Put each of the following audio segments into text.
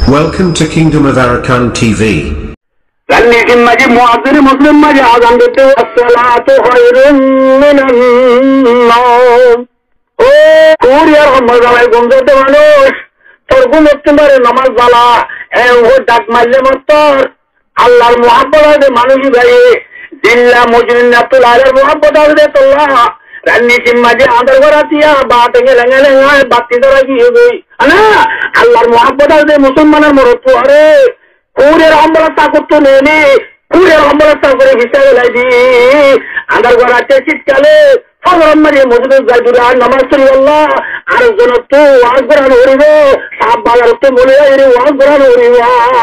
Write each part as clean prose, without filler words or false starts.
Welcome to Kingdom of Arakan TV. لكن ماجي معذر مسلم ماجي آذان دیتے الصلاة خير من النوم ও কুরিয়ার মজায় ঘুম দিতে মানুষ তোর ঘুম উঠতে পারে নামাজ বালা ও ডাক মারলে মতর আল্লাহর মুহাব্বত আছে মানুষই ভাই জিল্লা মুজরিনাতুল আলার মুহাব্বত আছে তোল্লাহ রান্নি সিম্মাজি আদর করাতিয়া বাতে গেলে বাতি ধরা গিয়ে গই না আল্লাহর মুহাব্বত আছে মুসলমানের মরত আরে কুরিয়ার আমলতা করতে নেনে কুরিয়ার আমলতা করে হিসাবে লাইদি আদর করাতে শীতকালে ফজরমারি মসজিদে যাইদুরা নামাজ পড়ি আল্লাহ আর জনত ওয়াজ করান হরিব সাব বাজার তো বলে আইরে ওয়াজ করান হরিব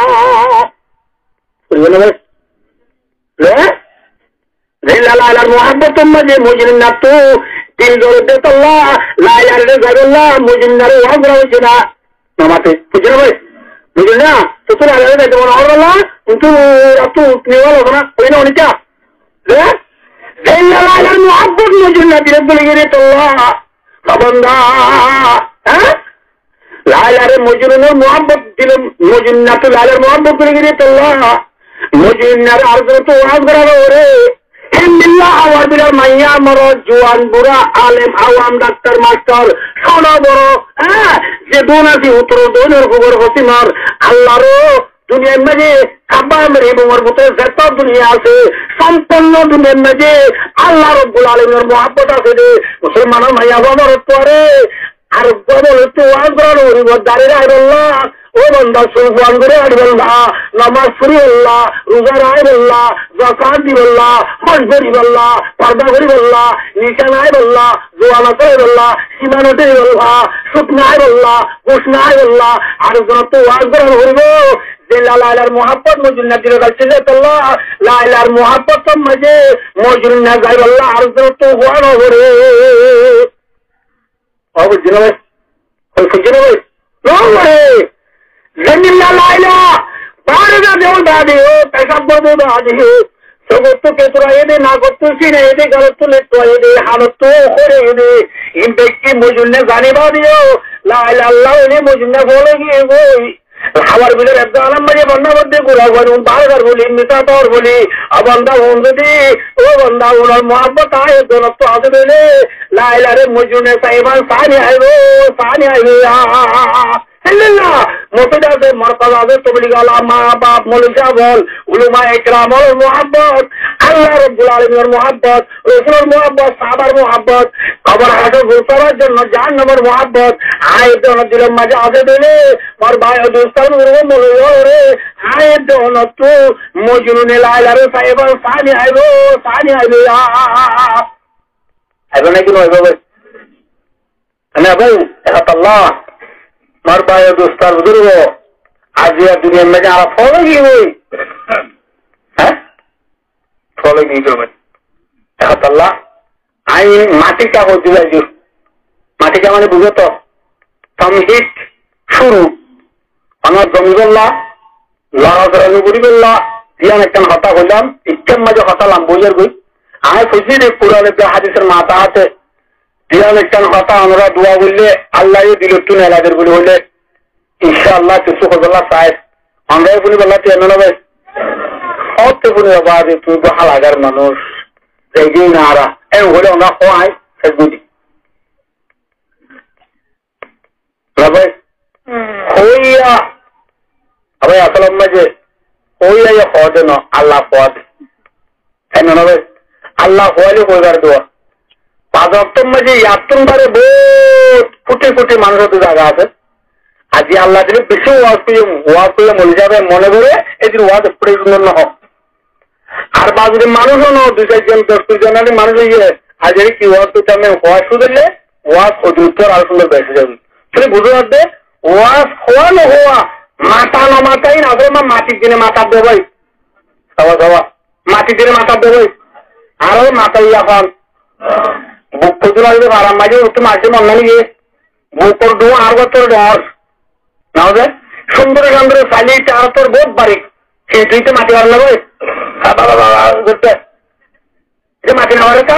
বুঝলেন ভাই রিল্লালার মুহাব্বত মাঝে মুজরিনাত দিল দরতে আল্লাহ লা ইলাহা ইল্লাল্লাহ মুজরিনার ওয়াজ করা হচ্ছে না নামাতে বুঝলেন ভাই বুঝলেন না তো তোরা আলাদা দেখো না আল্লাহ কিন্তু আপনি নিওয়াল হবে না কই না অনিটা রিল্লালার মুহাব্বত মুজরিনাত বলে গেলে তো বান্দা হ্যাঁ লা ইলাহা মুজরিনার মুহাব্বত দিল মুজরিনাত লা ইলাহা মুহাব্বত বলে গেলে তো মুজরিনার আরজু তো ওয়াজ করা ওরে হিন্দিল্লাহ আওয়ার বিরার মাইয়া মরদ জোয়ান বুড়া আলেম আওয়াম ডাক্তার মাস্টার সোনা বড় হ্যাঁ যে দুন আছে উত্তর দোনের খবর হসিমার আল্লাহরও দুনিয়ার মাঝে কাবার এবং ওর ভিতরে যত দুনিয়া আছে সম্পূর্ণ দুনিয়ার মাঝে আল্লাহ রব্বুল আলামিনের মুহাব্বত আছে রে মুসলমানের মাইয়া বাবার পরে আর বদল তো ওয়াজ করার ওর দাঁড়িয়ে আল্লাহ ও বান্দা সুবহান করে আল্লাহ নামাজ পড়ি আল্লাহ রোজা রাখি আল্লাহ যাকাত দি আল্লাহ হজ করি আল্লাহ পর্দা করি আল্লাহ নিশানায় আল্লাহ জোয়ানা করে আল্লাহ সীমানতে আল্লাহ সুতনায় আল্লাহ ঘোষণায় আল্লাহ আর যত ওয়াজ করা হইব যে লা ইলাহার মুহাব্বত মুজরিনাতির কাছে যে আল্লাহ লা ইলাহার মুহাব্বত মাঝে মুজরিনা গায় আল্লাহ আর যত ওয়াজ করে আবু জিনাবে ওই ফুজরে নো जमीला लाइला बारे दा देव दादी हो पैसा बदो दादी हो सगोत्तो केतरा येदे नागोत्तो सीने येदे गलत्तो लेत्तो येदे हालत्तो खोरे येदे इन व्यक्ति मुजुन्ने जाने बादियो ला इलाहा इल्लल्लाह ने मुजुन्ने बोलेगी गोई हमार बिले रब्द आलम मजे बन्ना बद्दे गुरा वनुन बारगार बोली मिता तौर बोली अब बंदा होंदे ओ बंदा उनर मोहब्बत आए दोनों तो आगे बेले ला इलाहा रे मुजुन्ने साहिबान सानी आए अल्लाह मोतदा से मरतबा से तबलीग वाला माँ बाप मौलवी बोल उलमा इकराम और मोहब्बत अल्लाह रब्बुल आलमीन और मोहब्बत रसूल और मोहब्बत साहबार मोहब्बत कबर हाटो गुरसरार जन्न जहन्नमर मोहब्बत आए दोनों दिल मजा आगे देले और भाई दोस्तों उर्व मौलवी रे आए दोनों तो मजनून ला इलाहा रे साहिब सानी आइबो नहीं कि नइबो भाई अने भाई अल्लाह मार भाई दोस्तार बुजुर्ग आज यह दुनिया में जहाँ फॉलोगी हुई है फॉलोगी जो मैं अल्लाह आई माटी क्या होती है जो माटी क्या माने बुझे तो तमहीद शुरू अनार जमीगल्ला लाराजरानी बुरीगल्ला दिया नेक्टन हता हो जाम इक्कम मजे हता लाम बुझर गई आए फुजी देख पूरा लेकर हादिसर माता आते दिया नेक्टन हता अनुरा दुआ बोले अल्लाह ये दिलुत्तु ने लादर बोले बोले इंशाअल्लाह तुसु खजल्ला साइड अंदर पुनी बल्ला ते न भाई और ते पुनी बाद तू तो हलागर मानुष रेगे नारा ए होले ना हो आई सगुदी भाई होया अबे असल मजे होया ये खोद न अल्लाह खोद है न भाई अल्लाह खोले कोई कर दो पादोक्तम मजे यात्तुम बारे बहुत फुटे मानुष तो जागा আছে আজি আল্লাহ দিলে বেশি ওয়াজ করে মরে যাবে মনে করে এদের ওয়াজ প্রয়োজন না হোক আর বাজে মানুষও না দুই চারজন 10 জনের মানুষ ইয়ে আজ এই কি ওয়াজ তো আমি ওয়াজ শুনলে ওয়াজ উত্তর আর সুন্দর বেশি যাবে তুমি বুঝতে পারবে ওয়াজ হওয়া না হওয়া মাথা না মাথাই না হবে মাটির দিনে মাথা দেব ভাই সবা মাটির দিনে মাথা দেব আর মাথা এখন বুক পর্যন্ত আসবে আরাম মাঝে তুমি আসে মনে নিয়ে বুক করে দো আর বছর ডর না হবে সুন্দর সুন্দর সালি চার তোর বহুত বাড়ি সেই তুই তো মাটি আর নেবে মাটি নেওয়ার কা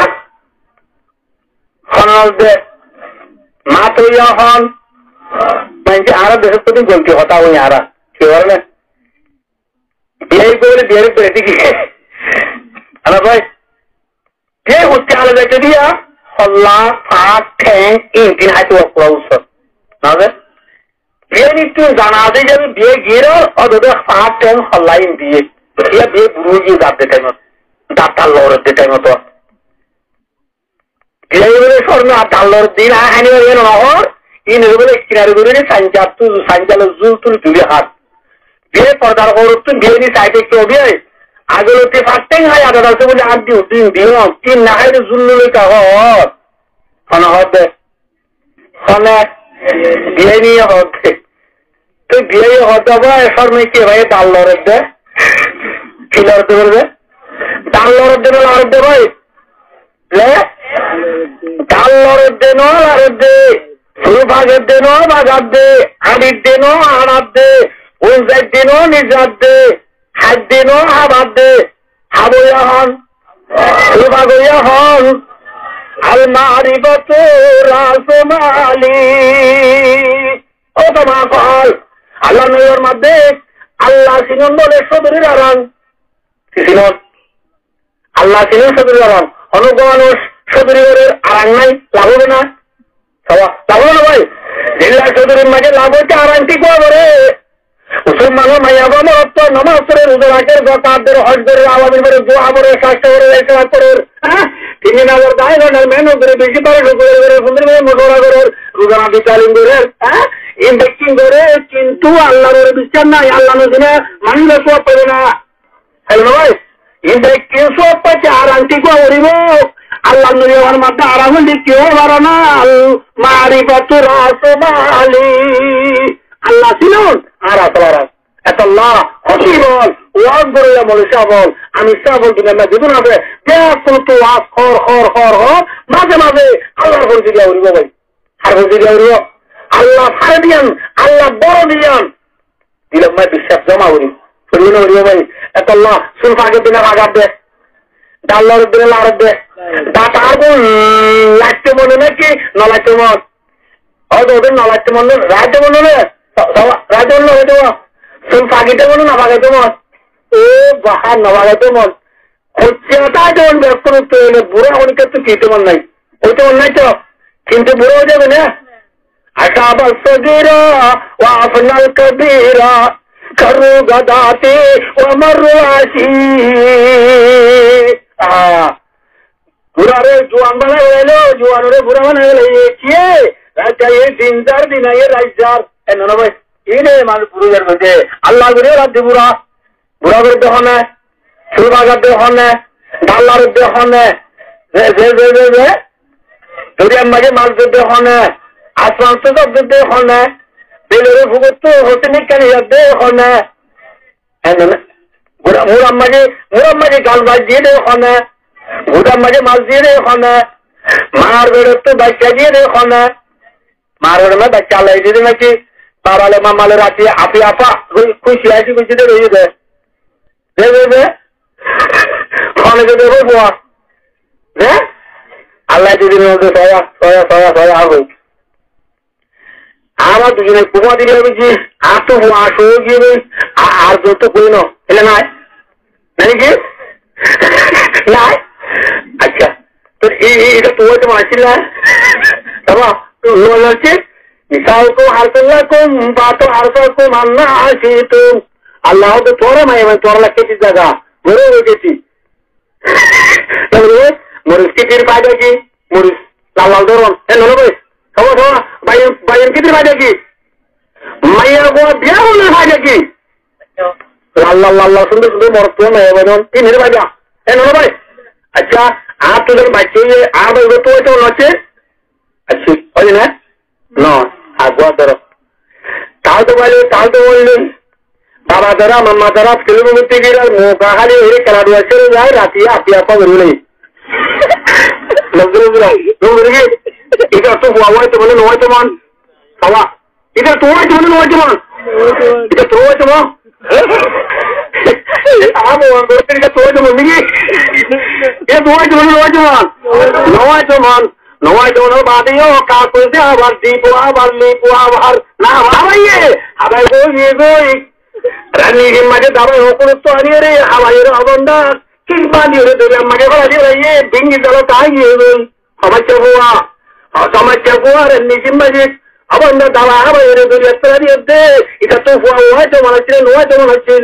মা তো হন মানে আরো দেশের প্রতি গলতি হতা ওই আরা কি বলে বিয়ে করে বিয়ের করে দিকে আনা ভাই কে হচ্ছে আলাদা একটা দিয়া হল্লা ফাঁক ঠ্যাং তিন হাতে করা উৎসব না বিয়ে নিত্য জানা আছে যে আমি বিয়ে গিয়ে অত ফাঁক ঠ্যাং হল্লাই বিয়ে বিয়ে বুড়ো গিয়ে দাঁত দেখাই মতো দাঁতার লড়ের দেখাই মতো বিয়ে স্বর্ণ আর ডাল লড়ের দিন হানি নহর ই নির্বলে কিনারে করে সাঞ্চালের জুল তুল তুলে হাত বিয়ে পর্দার করত বিয়ে নি সাইডে কেউ বিয়ে আগলতে ফাটতেন হয় আদা আছে বলে আর দিও তিন দিও তিন না হয় জুল্লুলে কাহর হন হবে হনে বিয়ে নিয়ে হবে তো বিয়ে হতে হবে এসব মেয়ে কে ভাই ডাল লড়ের দে কি লড়তে বলবে ডাল লড়ের দেবে লড়ের দে ভাই ডাল লড়ের দে লড়ের দে শুরু ভাগের দে বাগার দে আড়ির দে আড়ার দে উনজার দে নিজার দে হাত দে হাবার দে হাবইয়া হন শুরু ভাগইয়া হন আল মারিবত রাসমালি ও তোমা কল আল্লাহ নবীর মধ্যে আল্লাহ সিনন বলে সদরের আরাম সিনন আল্লাহ সিনন সদরের আরাম অনুগমানুষ সদরের আরাম নাই লাভ হবে না লাভ হবে না ভাই জিল্লা সদরের মাঝে লাভ হচ্ছে আরামটি করে মুসলমানও মাইয়া গমরত্ব নমাজ করে রোজা রাখের গতাদের হজদের আওয়াজের করে দোয়া করে স্বাস্থ্য করে এসব করে তিনি নাগর দায় গন্ডার মেহনত করে বেশি পারে করে সুন্দর করে মোটরা করে রোজা রাখি চালিম করে ইনভেস্টিং করে কিন্তু আল্লাহর বিশ্বাস নাই আল্লাহ নদীনে মানুষের সব পাবে না হ্যালো ভাই ইনভেস্টিং সব পাচ্ছে আর আন্টি করিব আল্লাহ নদী আমার মাথা আরাম হলে কেউ পারো না মারি পাতুর আসমালি আল্লাহ ছিলেন আর আসলার এত আল্লাহ হসি বল ওয়াজ করে বলে বল আমি বল কিনা না জীবন হবে তো ওয়াজ খর খর খর খর মাঝে মাঝে আল্লাহর বলতে দিয়া উড়িব ভাই আর বলতে দিয়া উড়িব আল্লাহ ছাড়ে দিয়ান আল্লাহ বড় দিয়ান দিলাম ভাই বিশ্বাস জমা উড়ি শুনবি না উড়িব ভাই এত আল্লাহ সুলফ আগের দিনে আগার দে ডাল্লার দিনে লাড়ের দে দাঁত আর লাগতে মনে নাকি না লাগতে মন হয়তো ওদের না লাগতে মন রাইতে মনে রে রাইতে মনে হয়তো সুলফ আগেতে মনে না বাগাইতে মন ও বাহার না বাগাইতে মন হচ্ছে তাই যেমন ব্যস্ত করতে হলে বুড়ো অনেকের তো খেতে মন নাই ওই তো মন নাই তো কিন্তু বুড়ো হয়ে যাবে না أصاب الصغيرة وأفنى الكبيرة كروا غداتي ومروا عشي बुरा रे जुआन बना गए जुआन रे बुरा बना गए ये राजा ये दिनदार दिन ये राइजार ए ननो भाई ये ने मान बुरा कर बजे अल्लाह गुरे रात बुरा बुरा कर दे होने सुबह कर दे होने डालर दे होने जे दुनिया मजे माल दे होने आसमान तो सब दे होने बेलरे भुगत तो होते नहीं कर दे होने है ना बुरा मजे गाल बाजी दे होने বুড়া মাঝে মাছ দিয়ে রে ওখানে মার বেড়ে তো বাচ্চা দিয়ে রে ওখানে মার বেড়ে না বাচ্চা আল্লাহ দিয়ে নাকি বাবালে মামালে রাখি আপি আপা খুশি আছি খুশি দে রয়ে দে ওখানে দেবো বোয়া হ্যাঁ আল্লাহ দিদির মধ্যে সয়া হবে আমার দুজনে কুমা দিলে হয়েছি আর তো আসো গিয়ে আর যত কই না এলে নাই নাকি নাই আচ্ছা তো এটা তো হয়তো মানছিল না বাবা হচ্ছে নিশাউকুম হারসাল্লাকুম বাতো হারসাকুম আন্না আসিতুম আল্লাহ তো তোরা মাই তোরা লাগতেছিস জায়গা ঘুরে হয়েছি তাহলে মরিস কিটির পাইবে কি মরিস লাল লাল ধরুন এ নলো ভাই সবা সবা বাইয়ের কিটির পাইবে কি মাইয়া গোয়া বিয়া হলে পাইবে কি লাল লাল লাল লাল সুন্দর সুন্দর মরত মাইয়া বাইন কি মেরে পাইবা এ নলো ভাই अच्छा आप तो जब बच्चे आप तो तो नचे अच्छी हो ना न आगुआ तरफ ताल तो बोलले बाबा दरा मम्मा दरा फिल्म मुक्ति गिरा मौका खाली मेरे कला से जाए राती आप करू नहीं इधर तो हुआ तो बोले नो तो मान हवा इधर तो बोले नो तो मान इधर तो मान आप तो बोलेंगे ये नवाज बादियों का कुछ आवार दीप आवार लीप आवार ना हमारा ये हमें ये রানী মাঝে দাবাই হকুরত্ব হারিয়ে রে হাওয়াইয়ের অবন্ধা কিংবা দিয়ে ধরে আমাকে বলা দিয়ে ডিঙ্গি দল তাই গিয়ে সমস্যা হওয়া সমস্যা হওয়া রানী মাঝে অবন্ধা দাবা হাওয়াইয়ের ধরে এত্রা দিয়ে এটা তো হয়তো মনে হচ্ছিল হয়তো মনে হচ্ছিল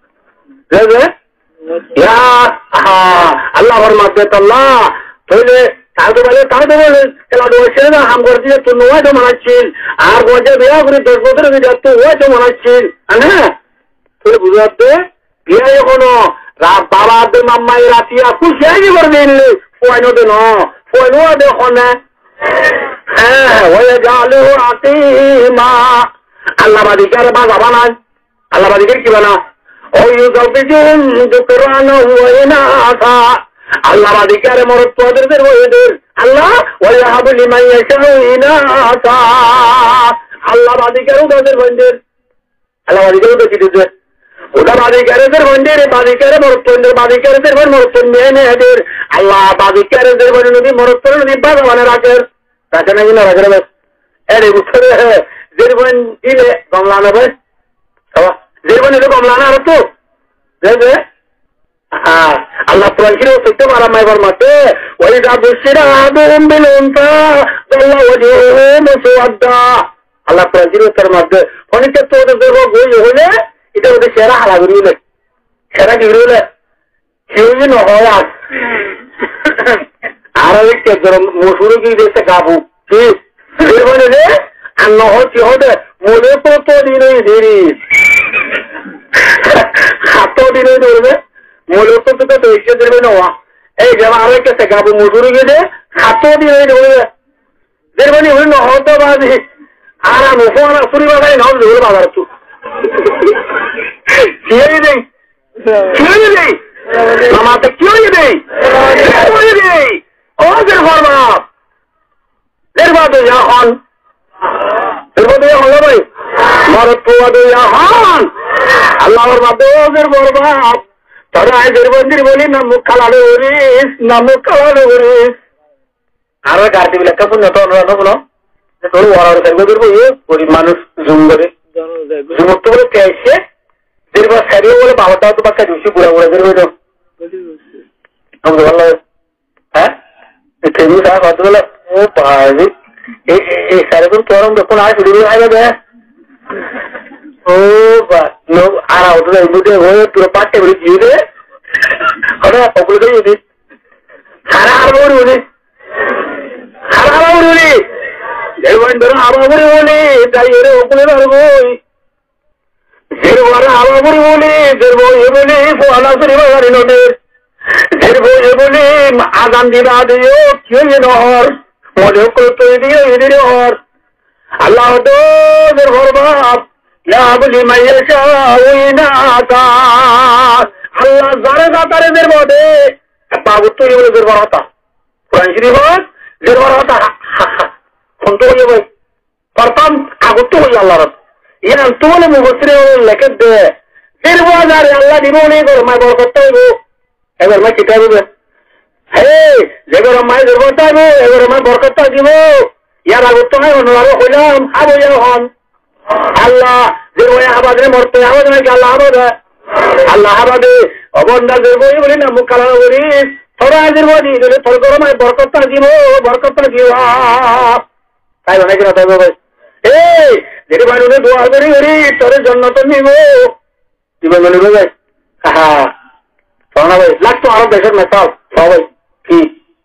আল্লাহ মাধ্যমে আল্লাহ তাহলে তাহলে বলে খেলা ডোয়াছিল না হাম করে দিয়ে তুই হয়তো মানাচ্ছিল আর গজে বিয়া করে 10 বছর হয়ে যাচ্ছে হয়তো মানাচ্ছিল হ্যাঁ তুই বুঝাতে বিয়ে এখনো বাবা আব্দুল মাম্মাই রাতিয়া খুশি করে দিলি ফয়নো দে ফয়নো দেখো না হ্যাঁ হয়ে যালো আতিমা আল্লাহবাদীকার বাবা বানায় আল্লাহবাদীকের কি বানা ওইজন কোরআন হয়ে না আসা আল্লাহবাদীকার মরত্বদের ওদের আল্লাহ ওয়াহাবু লিমান ইয়াশাউনা আসা আল্লাহবাদীকার ওদের বন্ধের আল্লাহবাদীকার ওদের কি দিতে ওটা বাদিকারদের বন্ধের বাদিকারে মরত্বদের বাদিকারদের মরত্বদ মেনে এদের আল্লাহ বাদিকারদের বন্ধ নদী মরত্বদ নদী বাগানে রাখের রাখে নাকি না রাখে না এরে উত্তরে যেরবন দিলে কমলা নেবে যেরবন দিলে কমলা না আর তো দেখবে হ্যাঁ আল্লাহ প্রশির সত্য মারা মাইবার মাতে ওই যা বসিরা আদম বিলুনটা আল্লাহ ওয়াজহু মুসওয়াদা আল্লাহ প্রশির তার মধ্যে ফনিতে তো দেব গই হলে এটা ওদের সেরা হালা করিলে সেরা কি করিলে কেউ ন হয় আর একটা মসুরি কি দিয়েছে গাবু কি মানে রে আর ন হচ্ছে হতে মনে প্রতিদিন দেরি হাত দিনে ধরবে মূলত তো বেশি দেবে নেওয়া এই যেমন আরো একটা গাবু মজুরি গেছে হাত দিনে ধরবে দেখবেন ওই নহত বাদে আর মুখোয়ান আসুরি বাজারে নাও ধরে বাজার তো খিয়ে নেই আমাদের কি হয়ে দেই ওদের ফরমা এরবাদে এখন এরবাদে হলো ভাই মরত্ববাদে এখন আল্লাহর মাধ্যমে ওদের বরবাদ তবে আজের বন্দির বলি না মুখ খালানো করিস না মুখ খালানো করিস আরো গাড়ি বিলে কাপড় না তো অনুরাধ হলো তোর ওয়ার করবো গরিব মানুষ জুম করে জুমুক্ত বলে পেয়েছে এরপর সারিয়ে বলে বাবাটাও তো বাচ্চা ঢুকছি বুড়া বুড়া বের হইল ভালো হ্যাঁ খেলু সাহেব কত বলে ও ভাই এই সারে কোন তোরম যখন আর শুরু হয়ে যাবে ও বা আর আউট হয়ে পুরো পাঁচটা বেরিয়ে দিয়ে দেবে হঠাৎ ওগুলো তো যদি সারা আরো উনি সারা আরো উনি ধরুন আরো বলি তাই এর ওগুলো পারবো যেরবারে আবাবুরি বলি যেরব এ বলি ফোয়ালাসুরি বাগারি নদীর যেরব এ বলি আগাম দিবা দিও কেউ নহর মনে তৈরি দিও এদের হর আল্লাহ তোদের ভরবাব বলি মাইয়া ওই না আল্লাহ যারে দাতারেদের মধ্যে বাবু তৈরি বলে জোরবার হতা কোরআন শরীফ জোরবার হতা ফোন তো হইয়া ভাই প্রথম আগত হইয়া আল্লাহ ইয়ান তুলে মুবসিরে লেখে দে ফির বাজারে আল্লাহ দিব নেই গরমায় বরকত হইব এবার মা কিতা দিবে হে যে গরমায় বরকত হইব এবার মা বরকত দিব ইয়ার আগত হয় অন্যভাবে হইলাম আবো হন আল্লাহ যে ওই আবাদে মরতে আবাদ নাকি আল্লাহ আবাদে আল্লাহ আবাদে অবন্দা যে বই বলি না মুখ কালানো করিস তোরা আজের বলি যদি তোর গরমায় বরকত দিব তাই অনেক না তাই ভাই এই যেটি মানুষের দোয়া করি করি তোর জন্য তো নিব দিবে বলিব ভাই হ্যাঁ শোনা ভাই লাগতো আরো দেশের মেসাল সবাই কি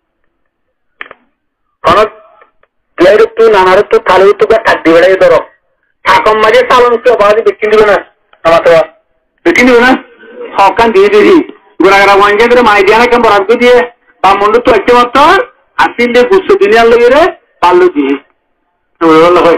কোন প্লেয়ার একটু নানার একটু কালো একটু কাটি বেড়াই ধরো ঠাকুর মাঝে চালন একটু অবাধি বিক্রি দিবে না আমার তো বিক্রি দিবে না হকান দিয়ে দিদি গোড়াগাড়া ওয়ানকে করে মাই দিয়া না কেমন বরাদ্দ দিয়ে বা মন্ডু তো একটা মত আসিল দিয়ে গুচ্ছ দিনে আনলো গিয়ে পারলো দিয়ে হয়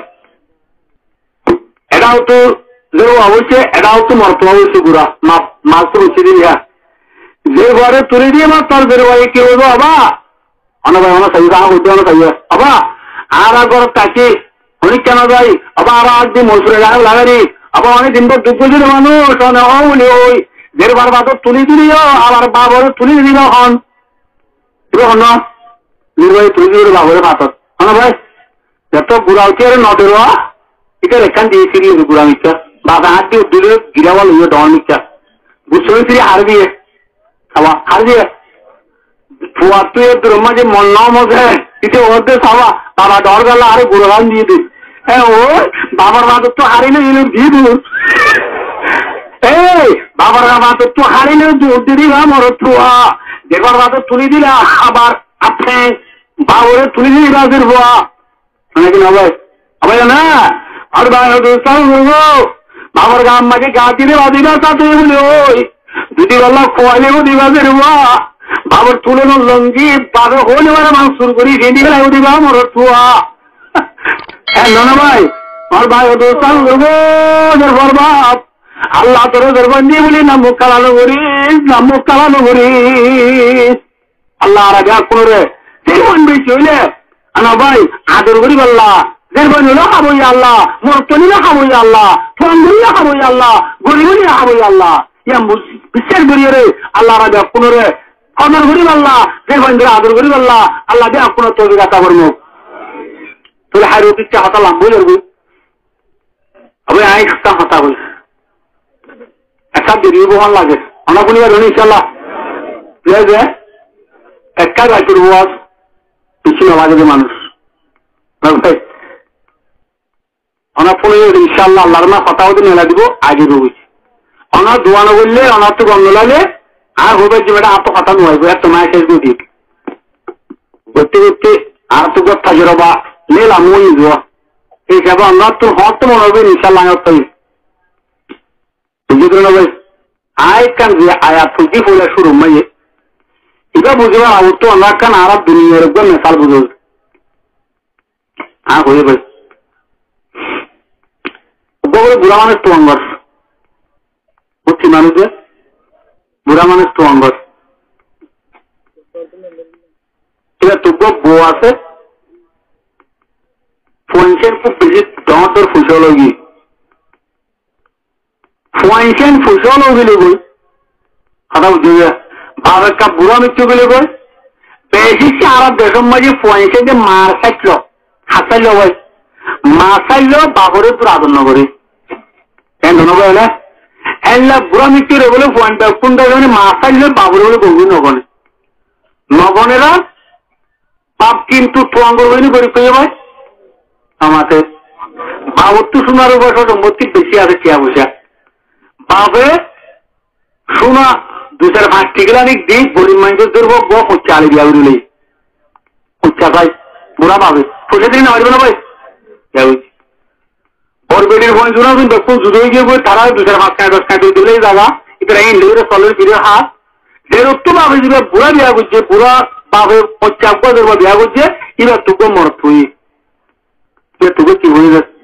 এটাও তো যে অবশ্যই এটাও তো মরতো অবশ্যই গুড়া মাছ তো বসে দিবি হ্যাঁ যে ঘরে তুলে দিয়ে মাছ তোর বেরো ভাই কি বলবো আবা অনেক ভাই আমার সাইজ হইতে অনেক সাইজ আবা আর ঘর কাছে অনেক কেন যাই আবার আর আজ দিয়ে মশুরে লাগানি আবার অনেক দিন পর দুঃখ ছিল মানুষ অনেক ওই দেড় বার বাদর তুলে দিলিও আবার বাবার তুলে দিল হন হন না নির্বাহী তুলে দিল বাবরে পাথর হন ভাই এত গুড়া উঠে আর নটের এটা এখান দিয়ে সিরিয়াস গুড়া মিথ্যা বাবা হাতি উদ্দিলে গিরাওয়াল হইয়া ডমিকা বুঝছেন ফিরে হারবি খাওয়া হারবি ফুয়াতুয়ে দ্রমা যে মন্না মজে ইতে ওতে খাওয়া বাবা ডর গেল আরে গুরগান দিয়ে দিই হ্যাঁ ও বাবার মা তো হারিলে এনে দিয়ে দিল এই বাবার মা তো হারিলে দুধ দিবা মর তুয়া দেখবার মা তো তুলি দিলা আবার আপনি বাবরে তুলি দিলি রাজের বুয়া নাকি না ভাই আবার না আর ভাই বাবার গাম মাকে গা দিলে বাদিবার সাথে বলে ওই দুটি বেলা খোয়াইলেও দিবাজের বুয়া বাবার তুলে লঙ্গি বাবার হলে মানে মাংসুর করি সেটি বেলায় দিবা মর তুয়া হ্যাঁ না ভাই আর ভাই বরবাদ আল্লাহ তোর দরবার দিয়ে বলি না মুখ কালানো করিস না মুখ কালানো করিস আল্লাহ আর আগে কোন রে চলে আনা ভাই আদর করি আল্লাহ দেড় নিলে খাবই আল্লাহ মরত নিলে খাবই আল্লাহ ফোন দিলে খাবই আল্লাহ গরিব নিলে খাবই আল্লাহ বিশ্বাস করি রে আল্লাহ আর আগে কোন রে আদর করি আল্লাহ দেড় আদর করি আল্লাহ আল্লাহ দিয়ে আপনার তৈরি কাটা করবো তোর হাই রুটিটা হতালাম বুঝলি আমি আই হতা বলি একটা দেরি বহন লাগে অনেক পরিবার হলে ইনশাল্লাহ যে একটা গাই করবো আজ পিছনে লাগে যে মানুষ অনেক পরিবার ইনশাল্লাহ আল্লাহর না কথা হতে মেলা দিব আগে রয়েছে অনার দোয়ানো বললে অনার তো গন্ধ লাগে আর হবে যে বেটা আর তো কথা নয় এত মায়ের শেষ দিয়ে দিই করতে করতে আর তো কথা জেরবা লেলা মই যাওয়া এই যাবো আমরা তো হত মনে হবে ইনশাল্লাহ ভাই আয় কান যে আয়া ফুটি ফুলে শুরু মাইয়ে এটা বুঝবা আর তো আমরা কান আরব দুনিয়ার একদম মেসাল বুঝো হয়ে ভাই বুড়া মানুষ তো অঙ্গর বুঝছি মানুষের বুড়া মানুষ তো অঙ্গর এটা তোকে বউ আছে ফোনসেন খুব বেশি দর ফুসল হয়ে গিয়ে ফোনসেন ফুসল হয়ে গেলে কথা বুঝে বাবার একটা বুড়া মৃত্যু গেলে গই বেশি আরব দেশের মাঝে ফোনসেন যে মার খাইল হাসাইল ভাই মা খাইল বাবরে তোর আদর নগরে না এলা বুড়া মৃত্যু রে বলে কোন মানে মা খাইলে বাবরে বলে গভীর নগনে নগনেরা পাপ কিন্তু তোয়াঙ্গর হয়নি গরিব পেয়ে ভাই আমাকে বাবর তো সোনার বয়স সম্পত্তি বেশি আছে টিয়া পয়সা বাবে সোনা 2-5 টিকলানিক দিই গরিব মানুষের ধরবো গো হচ্ছে আলি বিয়া উড়িলেই হচ্ছে ভাই বুড়া পাবে পয়সা দিন না পারবে না ভাই ওর বেটির ফোন শোনা কিন্তু খুব জুড়ে গিয়ে বই তারা 2-5 টাকা 10 টাকা দিলেই জায়গা এটা এই লেগে চলের ফিরে হাত এর উত্তর পাবে যে বুড়া বিয়া করছে বুড়া পাবে হচ্ছে আপনাদের বিয়া করছে এবার তোকে মরত হই তোকে কি হয়ে যাচ্ছে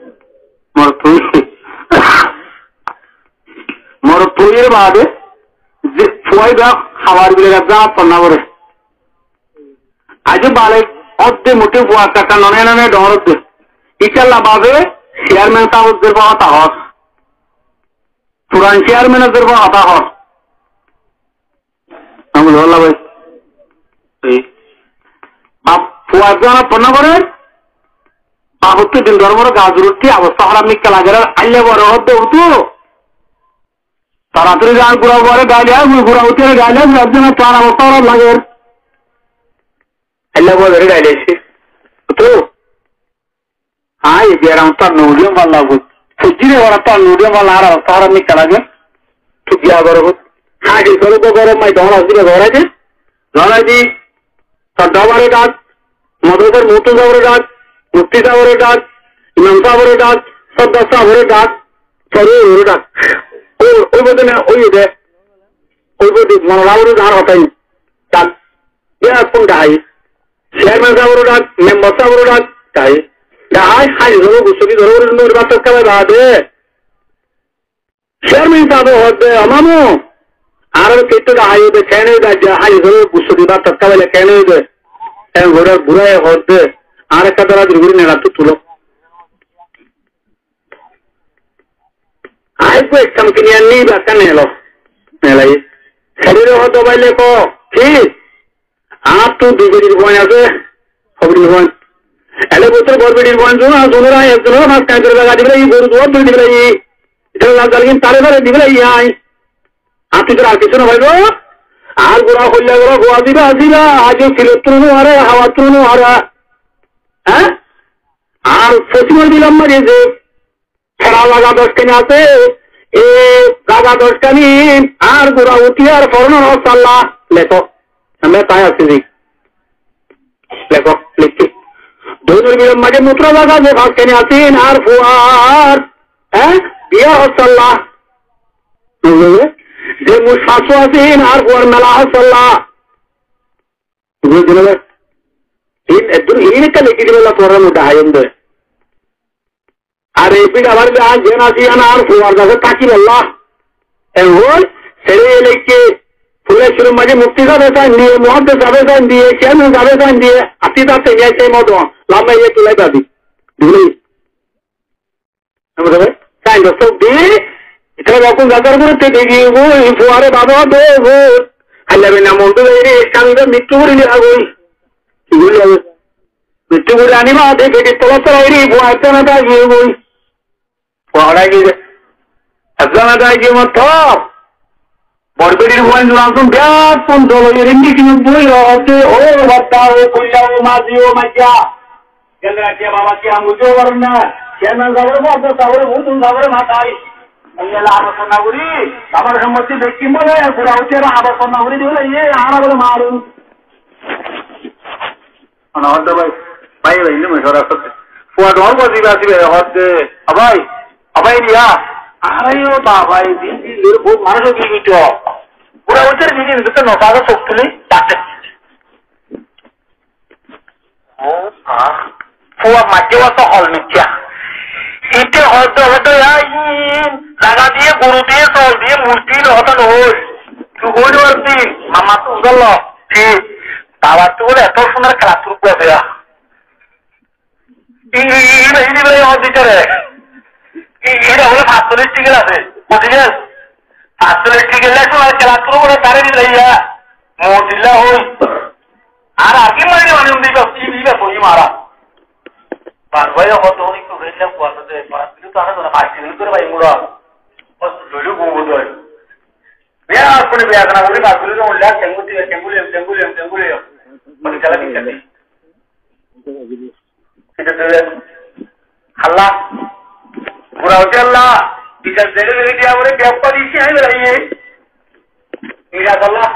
মরতইয়ের বাদে যে ছয় ভাগ খাবার বিলে যা পন্না করে আজ বালে অর্ধে মোটে বুয়া কাটা ননে ননে ডর দে ইচাল্লা বাবে চেয়ারম্যান সাহেবদের বাতা হস পুরান চেয়ারম্যানদের বাতা হস আমি বললাম ভাই ফুয়া জানা পন্না করে বাবুত্তু দিন ধর্মর গাজরুটি অবস্থা খারাপ মিক্কা লাগে আইলে বড় হতে উঠু তাড়াতাড়ি যান ঘুরা পরে গাইলে ঘুরা উঠে গাইলে একজনের চার অবস্থা খারাপ লাগে আইলে বড় গাইলে তো হ্যাঁ এই বেরাম তার নৌরিয়াম ভাল লাগবে সবজিরে ওরা তার নৌরিয়াম ভাল আর অবস্থা খারাপ মিক্কা লাগে ঠিক বিয়া বড় হোক হ্যাঁ এই করে তো গরম মাই ডর আসবে ঘরাইছে ধরাইছি তার ডবারে ডাক মদতের মতো যাবরে ডাক মুফতি সাহেবের ডাক ইমাম সাহেবের ডাক সর্দার সাহেবের ডাক সরুর ডাক ওই বলতে না ওই দে ওই বলতে মনোলাবের ধার হতাই ডাক কোন ডাই চেয়ারম্যান সাহেবের ডাক মেম্বার সাহেবের ডাক তাই ডাই হাই ধরো গুছরি ধরো নির্বাচন করে দে চেয়ারম্যান সাহেব হতে আমামু আর কেটে হাই দে কেন হাই ধরো গুছরি বা তৎকালে কেন দে ঘোড়া ঘুরায় হতে আর একটা দ্বারা দুর্গুড়ি নেলা তো তুলো আইকো একদম কিনে আনি বাসা নেলো নেলাই শরীরে হতো বাইলে কো ঠিক আর তো দুর্গুড়ির বন আছে খবরের বন এলে বছর গড়বেড়ির বন জোনা জোনরা একজনের মাছ কাঁদরে লাগা দিবে এই গরু দোয়া দুই দিবে এটা লাল জালগিন তারে তারে দিবে ইয়াই তুই তোর আর কিছু না ভাইব আর গোড়া হইলা গোড়া গোয়া দিবা আসিবা আজ ফিরত হারে হাওয়া তুনো হারা হ্যাঁ আর পশ্চিম দিলাম মাঝে যে ফেরা লাগা 10খানি আছে এ লাগা 10খানি আর গোড়া উঠি আর ফরন আল্লাহ লেখো আমরা তাই আছি লেখো লিখছি দৌড়ের বিলম মাঝে মূত্র লাগা যে 5খানি আছেন আর ফুয়ার হ্যাঁ বিয়া হসাল্লাহ যে মুখ শাশু আছেন আর ফুয়ার মেলা হসাল্লাহ বুঝলেন একটা লিখে দিবে তোর মোটা হাইন দেয় আর এই পিঠ আবার জেন আসি আর ফুয়ার কাছে তাকি বললা এখন ছেড়ে লিখে ফুলের শুরু মাঝে মুক্তি যাবে চান দিয়ে মহাব্দ যাবে চান দিয়ে কেন যাবে চান দিয়ে আসি তাতে নিয়ে সেই মতো লাম্বা ইয়ে তুলাই পাবি বুঝলি চাই দর্শক দিয়ে এটা যখন যাতার করতে দেখি গো এই ফুয়ারে বাবা দো গো হাইলাবে না মন্দ কান্দে মৃত্যু করিলে আগই কি বলি হবে মৃত্যু করে আনিবা দেখে তলাতে রাইরি ফুয়াটা গিয়ে বই ফুয়ারা গিয়ে একজনটা গিয়ে মত বরবেড়ির ভুয়ান জোরাম ব্যাস কোন দল রেন্ডি কিনে বই হচ্ছে ও বাচ্চা ও কইলা ও মাঝি ও মাইয়া কেন রাখে বাবা কি আমি বুঝতেও পারেন না কেন যাবো বাবা তাহলে নতুন যাবো মাথায় আলোচনা করি আমার সম্মতি ব্যক্তি বলে পুরা হচ্ছে আলোচনা করি দিলে ইয়ে আমরা বলে মারুন ভাই ভাই ভাই মেশরা করতে ফুয়া ডর বসিবে আসবে হচ্ছে ভাই ভাই রিয়া আরে ও বাবা দিন দিন বহুত মানুষ কি বিটো পুরা হচ্ছে দিন তো নটাকে চোখ তুলি তাতে ও ফুয়া মাঝে তো হল নিচ্ছা ইতে হয়তো হয়তো জায়গা দিয়ে গরু দিয়ে চল দিয়ে মূর্তি হতো নই তুই হই পারতি মামা তো উজল ঠিক বাবা তো বলে এত সুন্দর খেলা তুর দেয়া দিতে এটা হলে 45 টিকেল আছে বুঝলেন 45 টিকেল খেলা তুর বলে তারে দিলাইয়া মদিল্লা হই আর আগে মারি মানে দিবে কি দিবে কই মারা ভাই হতো একটু ভেজা কুয়াতে কিন্তু তো আমরা পাইছি করে ভাই মুড়া লইলো গোবো দই বিয়া করে বিয়া করা বলে বাগুলো উল্লা টেঙ্গুলি মানে চালা দিতে এটা দিলে আল্লাহ পুরা হচ্ছে আল্লাহ বিচার দেরে দেরে দিয়া বলে ব্যাপার দিছি আই বেলাইয়ে ইরা আল্লাহ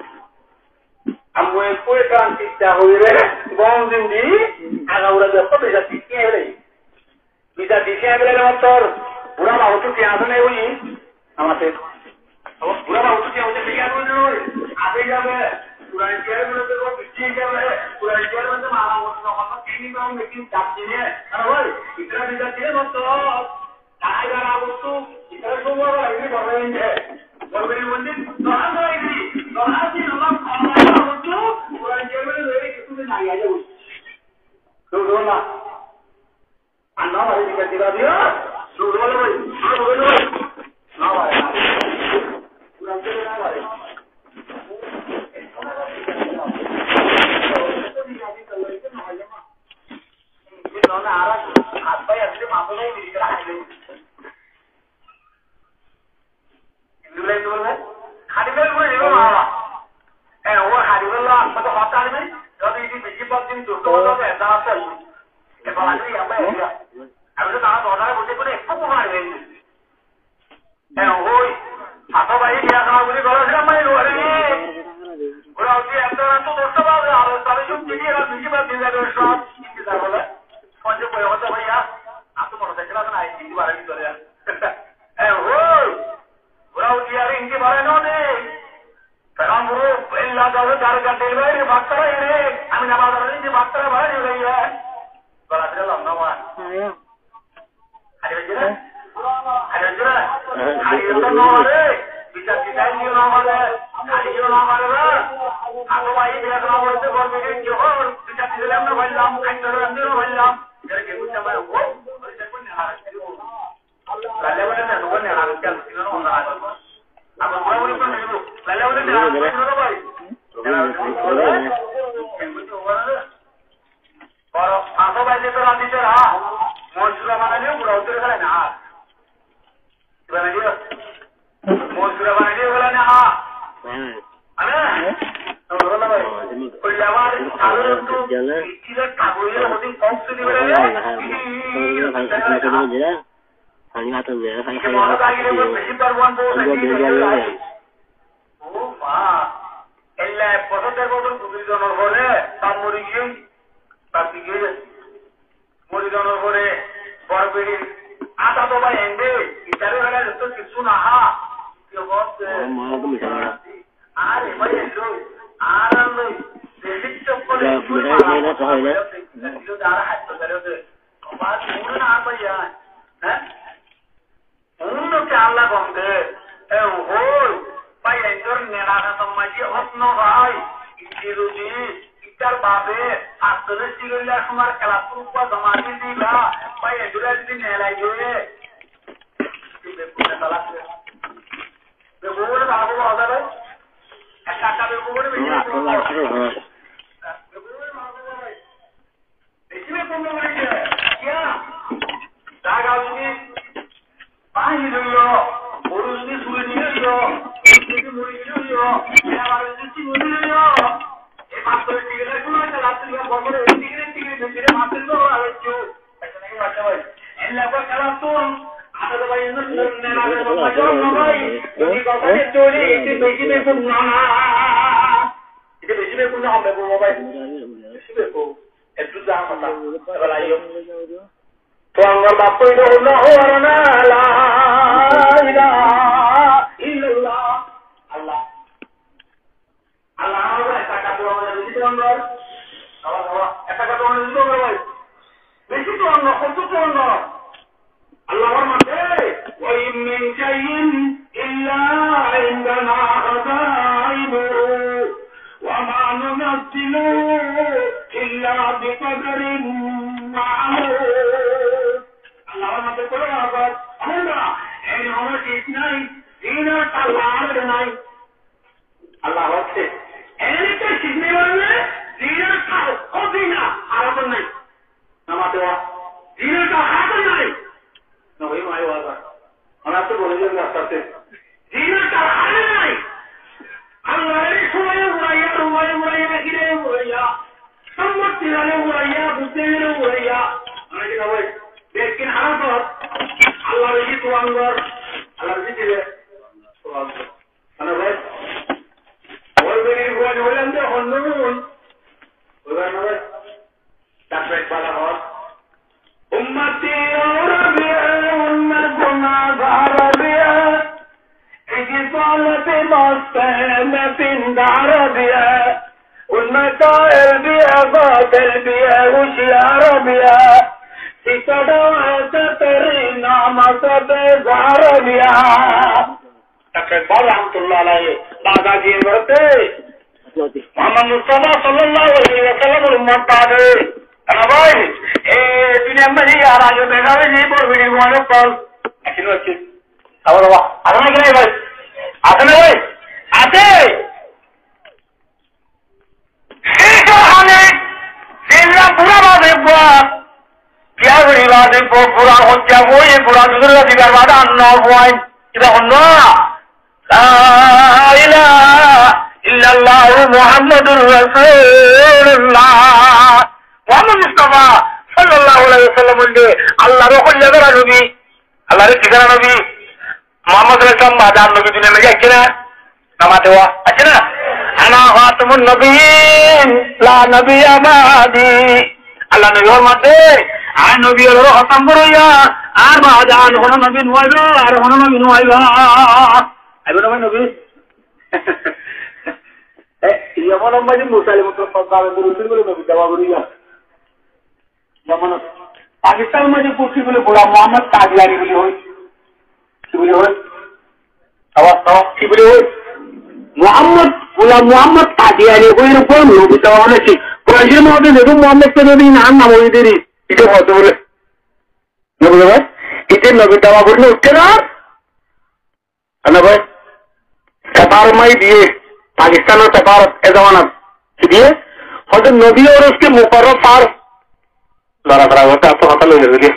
আমো কোই কান্তিটা হইরে বন্ধুদি আগাউরা দেখো বেজা দিছি আই বেলাই বিচার দিছি আই বেলাই মাত্র পুরা বাউতু কি আসলে ওই আমাদের পুরা বাউতু কি হচ্ছে কি আর নয় আবে যাবে পুরা চেয়ার মধ্যে তো বিচি যাবে পুরা চেয়ার মধ্যে মারা মতো কথা কিনি নাও মেকিং চাপছি নে আর ওই ইতরা বিচার দিয়ে মত টাইগার আবস্তু ইতরা সময় আইনি বড়ইছে বড়বেরি মন্দির দোহান আইনি দোহানি আমার খাওয়া হতো পুরা চেয়ার মধ্যে ধরে কিছু দিন আগে যাবে তো না আন্না ভাই দিকে দিবা দিও শুরু হলো ভাই শুরু হলো না ভাই পুরা চেয়ার না ভাই মরিদানোর পরে বড় বেড়ি আটা তো ভাই এনে ইটারে হলে তো কিছু না হা আর এবার এলো আর আলো বেশি চপ্পল যারা হাত ধরে আমার মনে না ভাইয়া হ্যাঁ অন্য কে আল্লাহ বন্ধে হই ভাই একজন নেড়াটা সমাজে অন্য ভাই ইতিরুজি ইটার বাবে আসলে সিগলা তোমার খেলা পুরো জমা দিলা ভাই এগুলা যদি নেলাই গিয়ে বেগুন বাবু বাজারে একটা টাকা বেগুন বেশি বেশি কম মানে কি জায়গা যদি পানি দিলো গরু যদি শুয়ে নিয়ে যদি মুড়ি দিলো আবার যদি মুড়ি দিলো এই মাত্র টিকে কোনো একটা রাত্রি বছরে টিকে ভিতরে মাছের তো আর একটু এটা নাকি বাচ্চা ভাই এই লাগা খেলা তো আদা ভাই না না ভাই এই কথা চলে এই বেশি বেগুন না এটা বেশি বেগুন না হবে ভাই বেশি বেগুন একটু যা কথা এবার আইও তো আমরা বাপ না হওয়ার না লা ইলাহা ইল্লাল্লাহ আল্লাহ আল্লাহ একটা কথা বলে দিতে আমরা বাবা একটা কথা বলে দিতে ভাই বেশি তো অন্য কত তো অন্য আল্লাহর মাঝে ওয়া মিন শাইইন ইল্লা ইনদানা হাদাইবু ওয়া মা নুনাজ্জিলু ইল্লা বিকদরিন মা'লুম আল্লাহর মাঝে কোনো আবার আমরা এই আমার ঠিক নাই দিনা আল্লাহর নাই আল্লাহ হচ্ছে এনিকে শিখনে বললে দিনা কাল ও দিনা আরাম নাই নামাজ দেওয়া দিনা কা হাত নাই না ওই মাই ওয়াজা আমরা তো বলে দিলাম রাস্তাতে দিনা কা হাত নাই আল্লাহর সময় উড়াইয়া গিরে উড়াইয়া সম্মতি রালে উড়াইয়া বুঝতে গেলে উড়াইয়া আমরা কি ভাই দেখেন হারাত আল্লাহর কি তোয়াঙ্গর আল্লাহর কি দিলে তোয়াঙ্গর মানে ভাই ওই বেরিয়ে বলে বললাম যে হন্নুন ওইবার না ভাই ডাক্তার বলা হয় উম্মতি আরবিয়া উম্মত গুনাহগার আরবিয়া ইজি সালাতে মাস্তানা পিন্দার আরবিয়া উম্মত আরবিয়া গাদল বিয়া হুশিয়ার আরবিয়া সিকড়া তেরি নাম সবে জারবিয়া ডাক্তার বল রহমাতুল্লাহ আলাইহি দাদা জি বলতে মোহাম্মদ মুস্তাফা সাল্লাল্লাহু আলাইহি ওয়াসাল্লামের উম্মত পাবে না ভাই এই দুনিয়া মধ্যে আর আগে বেগাবে নি বড় মানে কল এখন হচ্ছে আবার বাবা আরে না ভাই আছে না ভাই আছে এই কারণে দিনরা পুরো বাজে क्या बड़ी बात है पूरा हो क्या वो ये पूरा दूसरा दिगार बात अन्ना हुआई इधर अन्ना ला इलाहा इल्लल्लाह मुहम्मदुर रसूलुल्लाह मुहम्मद मुस्तफा सल्लल्लाहु अलैहि वसल्लम ने अल्लाह रो को जगह नबी अल्लाह रे ठिकाना नबी मोहम्मद रसूल मादान नबी दुनिया में क्या ना नमाते हुआ अच्छा ना अना खातमुन नबीयीन ला नबिय्य बादी अल्लाह नबी और माते আর নবী হলো খতম করিয়া আর বাজান কোন নবী নয়বা আর কোন নবী নয়বা আইবো না নবী যেমন আমাদের মুসলিম মুসলমান দুরুদ বলে নবী দাওয়া করিয়া যেমন পাকিস্তান মাঝে পুষ্টি বলে বড় মোহাম্মদ কাদিয়ানি বলে হয় কি বলে হয় অবস্থা কি বলে হয় মোহাম্মদ কাদিয়ানি কইর কোন নবী দাওয়া হয়েছে কোরআনের মধ্যে দেখো মোহাম্মদ কে নবী নাম না বলে এটা কত বলে নবী ভাই এটা নবী দাওয়া করলে উঠছে না না ভাই सफार माई दिए पाकिस्तान और सफारत ए जमाना दिए और जो नबी और उसके मुकर्रब सार लड़ा खड़ा होता है आपको हाथ ले लेंगे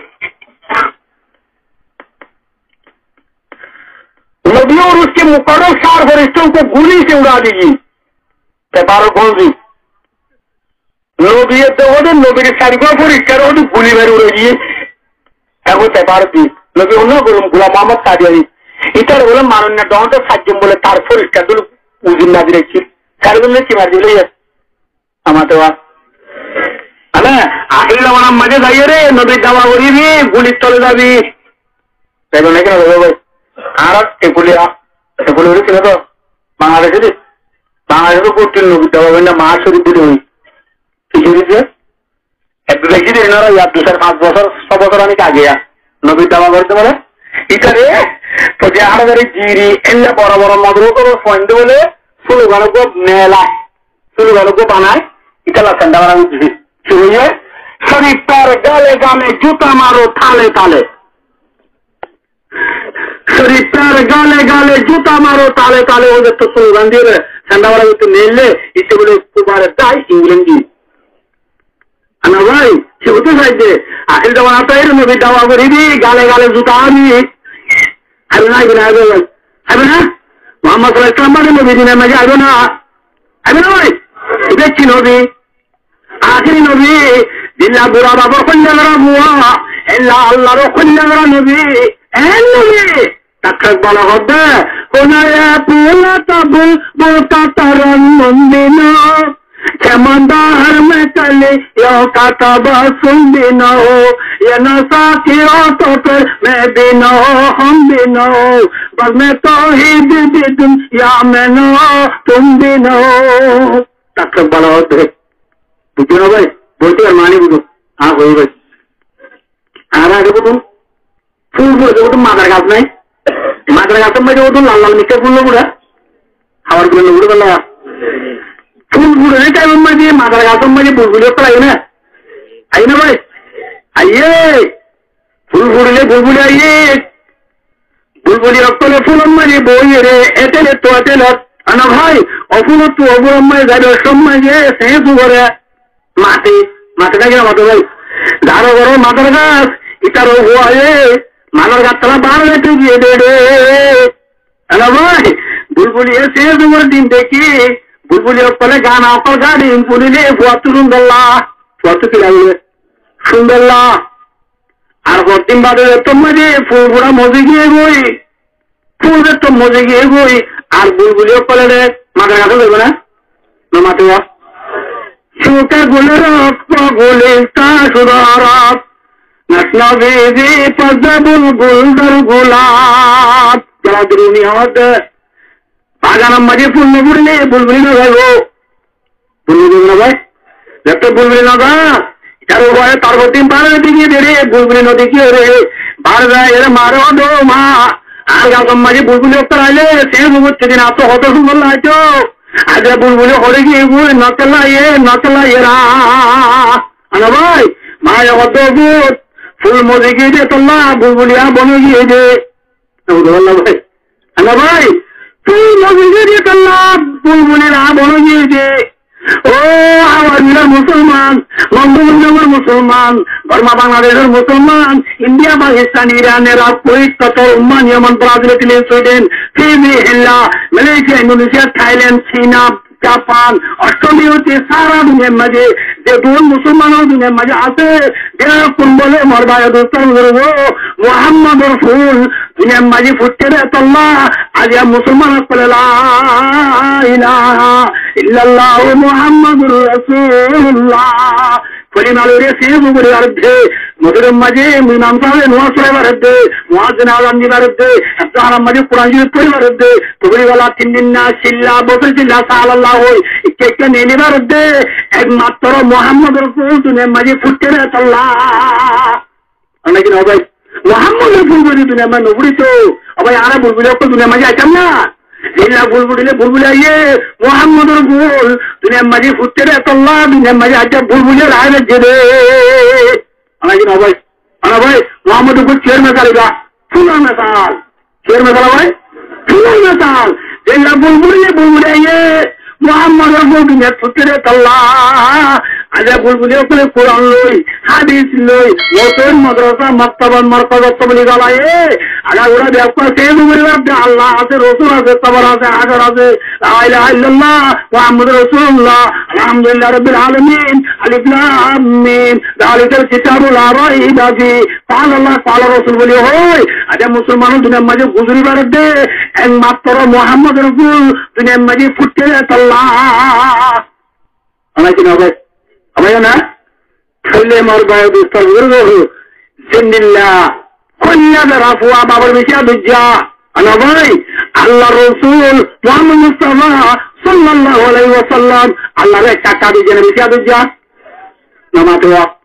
नबी और उसके मुकर्रब सार फरिश्तों को गोली से उड़ा दीजिए सफारत कौन सी নবীতে ওদের নবীর সারিগর পরিষ্কার ওদের গুলি বের উড়ে গিয়ে এখন পেপার দি নবী অন্য করুন গোলাম মোহাম্মদ কাদিয়ানি ইতার বলে মানন্য ডনটা সাজ্জম বলে তার পরিষ্কার দিল উজির না দিয়েছি সারিগুলো কি মার দিলে আমাদের হ্যাঁ আহিল আমার মাঝে যাইয়ে রে নবীর দাওয়া করিবি গুলির তলে যাবি তাই বলে কেন ভাই আর এগুলি হয়েছিল তো বাংলাদেশে বাংলাদেশেরও করতেন নবীর দাওয়া করি না মা শরীফ দিলে হই কি করেছে একটু দেখি রে এনারা 2-5 বছর 6 বছর অনেক আগে নবীর দাওয়া করতে বলে ইতারে তো যে আমাদের জিরি এলে বড় বড় মধুর করে পয়েন্ট বলে স্লোগানকে মেলা স্লোগানকে বানায় ইতালা ঠান্ডা বানা উঠছে কি হইয়ে শরীফের গালে গালে জুতা মারো তালে তালে শরীফের গালে গালে জুতা মারো তালে তালে ওদের তো স্লোগান দিয়ে ঠান্ডা বানা উঠতে নেলে ইচ্ছে বলে কুবারে তাই ইংরেজি আনা ভাই সে হতে চাইছে আহিল দাওয়া তাই নবীর দাওয়া করিবি গালে গালে জুতা আনি আবে না আবে না আবে না মোহাম্মদ সাল্লাল্লাহু আলাইহি ওয়াসাল্লাম নবী দিনের মাঝে আবে না ভাই দেখছি নবী আখিরি নবী দিল্লা বুড়া বাবার কন্যারা বুয়া এল্লা আল্লাহর কন্যারা নবী নবী তাকে বলা হবে কোনায়া পুলা তাবুল বোতা তারন মন্দিনা Kemandar में चले यो कातबा सुन भी न हो ये न साथियों तो फिर मैं भी न हो हम भी न हो बस मैं तो ही भी तुम या मैं न हो तुम भी न हो तक बड़ा होते बुझो ना भाई बोलते हैं मानी बुझो हाँ वही भाई आ रहा है देखो तुम फूल फूल देखो तुम मादर घास नहीं मादर घास में जो तुम लाल लाल निकल फूल लोग उड़ा हमारे फूल लोग उड़ा बल्ला फूल फूल नहीं टाइम में जी मादर घास में जी बुलबुल पर आई ना भाई आइए फूल आइए बुलबुली रक्तले फूल में जी बोई रे एतेले तो एतेले अना भाई अफूल तो अबुर में जाबे समय जे सेंस करे माटी माटी का क्या मतलब भाई दारो करो मादर घास इतारो हुआ है मादर घास तला बाहर लेटे दिए दे अना भाई बुलबुली ऐसे उमर दिन देखी बुलबुली पहले गाना पर गाड़ी बुलबुली fuatu কি লাগবে সুন্দরলা আর বর্তিম বাদে তোমাদের ফুল গুড়া মজে গিয়ে গই ফুলের তো মজে গিয়ে গই আর বুলবুলি পলে মাথা কাটা দেবে না মাথা সুকে গুলে রক্ত গুলে তা সুরারাত নাসনা বেজে পদ্মা বুলবুল দর গোলাপ যারা দুনিয়া হতে বাগানের মাঝে ফুল না ফুটলে বুলবুলি না ভাইবো বুলবুলি না ভাই একটা বুলবুলি না গা এটার ভয়ে তার দিন বারে দিকে বেড়ে বুলবুলি নদী কি রে বার যায় এর মারো দো মা আর গাছের মাঝে বুলবুলি একটা আইলে সে বুঝছে দিন এত হত সুন্দর লাগছো আজ বুলবুলি হরে গিয়ে বুল নকলাইয়ে রা আনা ভাই মায় হত বুত ফুল মজে গিয়ে দে তোল্লা বুলবুলিয়া বনে গিয়ে দে ভাই আনা ভাই ফুল মজে গিয়ে দে তোল্লা বুলবুলিরা বনে গিয়ে দে ও আওয়াজীরা মুসলমান বঙ্গবন্ধুর মুসলমান বর্মা বাংলাদেশের মুসলমান India Pakistan Iran Iraq Kuwait Qatar Oman Yemen Brazil Italy Sweden Philippines Malaysia Indonesia Thailand চীনা জাপান অস্ট্রেলিয়া সারা দুনিয়ার মাঝে যে দূর মুসলমানের দুনিয়ার মাঝে আছে যেরকম বলে মরবায় দোস্তর মোহাম্মদ রসুল দুনিয়ার মাঝে ফুটতে রে তল্লা আজ মুসলমান বলে লা ইলাহা ইল্লাল্লাহ মুহাম্মাদুর রাসূলুল্লাহ কলিমালুরে সিজু করে আরবে মধুরম মাঝে ইমাম সাহেব নোয়া সাহেব আরবে মুয়াজ্জিন আলাম জি আরবে তার মাঝে কোরআন জি পড়ি আরবে তোবরি ওয়ালা তিন দিন না সিল্লা বকর সিল্লা সাল্লাল্লাহু কে নেনি আরবে একমাত্র মুহাম্মদ রাসূল দুনিয়ার মাঝে ফুটতে রে আল্লাহ অনেক না ভাই মুহাম্মদ রাসূল দুনিয়ার মাঝে নবুরি তো ভাই আরা বুলবুলি তো দুনিয়ার মাঝে আইতাম না ইল্লা বুলবুলি আইয়ে মুহাম্মদ রাসূল দুনিয়ার মাঝে ফুটতে রে আল্লাহ দুনিয়ার মাঝে আজ বুলবুলি রায় জেরে অনেক না ভাই আনা ভাই মুহাম্মদ को शेर में करेगा सुना मिसाल शेर में करा भाई सुना मिसाल इल्ला बुलबुली आइए मुहम्मद रसूल दुनिया ফুটতে রে আল্লাহ আজ বুলবুলি করে কোরআন লই হাদিস লই মোতন মাদ্রাসা মাকতাবান মারকাজ তবলিগ আলায়ে আগা ওরা ব্যবসা সেই দুনিয়ার আল্লাহ আছে রাসূল আছে তাবার আছে হাজার আছে লা ইলাহা ইল্লাল্লাহ মুহাম্মদ রাসূলুল্লাহ আলহামদুলিল্লাহ রাব্বিল আলামিন আলিফ লাম মিম যালিকাল কিতাবু লা রাইবা ফি ক্বালা আল্লাহ ক্বালা রাসূল বলি হয় আদা মুসলমান দুনিয়ার মাঝে গুজরি বারদে একমাত্র মুহাম্মদের রাসূল দুনিয়ার মাঝে ফুটে আল্লাহ আমাকে না ভাই আমায় না খাইলে মোর গায়ে দুস্তার গুরু জিন্দিল্লাহ কন্যা রাফুয়া বাবার মিশা দুজ্জা আনা ভাই আল্লাহ রাসূল মুহাম্মদ মুস্তাফা সাল্লাল্লাহু আলাইহি ওয়াসাল্লাম আল্লাহর টাকা দিয়ে মিশা দুজ্জা নামাতে